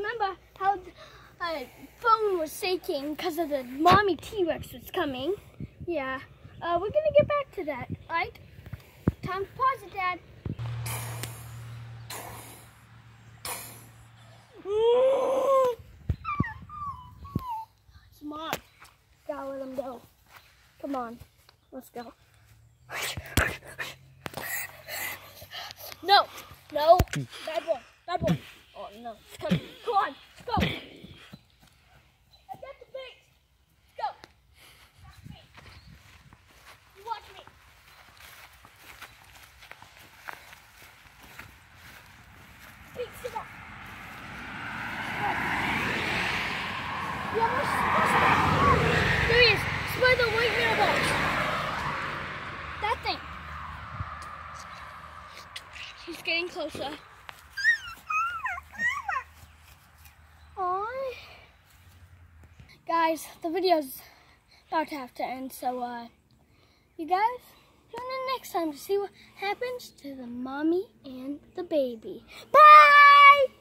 remember how the phone was shaking because of the mommy T-Rex was coming. Yeah, we're gonna get back to that, right? Time to pause it, Dad. It's Mom. Gotta let him go. Come on, let's go. No, no, bad boy, bad boy. Oh no, it's coming. Come on, let's go. I got the bait. Let's go. Watch me. You watch me. Hey, sit up. You almost supposed to. There he is. Spy the white mailbox. That thing. He's getting closer. Aww. Guys, the video's about to have to end, so you guys tune in next time to see what happens to the mommy and the baby. Bye!